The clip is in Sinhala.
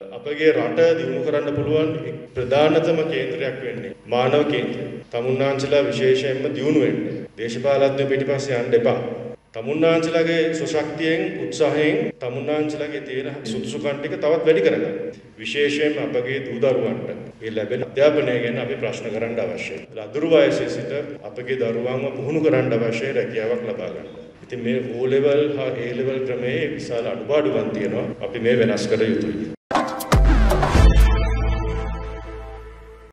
අපගේ රට දියුණු කරන්න පුළුවන් ප්‍රධානතම කේන්ද්‍රයක් වෙන්නේ මානව කේන්ද්‍රය. තමුන්නාන්සලා විශේෂයෙන්ම දියුණු වෙන්න. දේශපාලඥයෝ පිටිපස්සේ යන්න එපා. තමුන්නාන්සලාගේ සුශක්තියෙන් උත්සාහයෙන් තමුන්නාන්සලාගේ තියෙන සුදුසුකම් ටික තවත් වැඩි කරගන්න. විශේෂයෙන්ම අපගේ දූ දරුවන්ට මේ ලැබෙන අධ්‍යාපනය ගැන අපි ප්‍රශ්න කරන්න අවශ්‍යයි. අදුරු වයසේ සිට අපගේ දරුවන්ව පුහුණු කරන්න අවශ්‍ය රැකියාවක් ලබා ගන්න. ඉතින් මේ O level හා A level ක්‍රමයේ විශාල අඩුපාඩුකම් තියෙනවා. අපි මේ වෙනස් කර යුතුයි.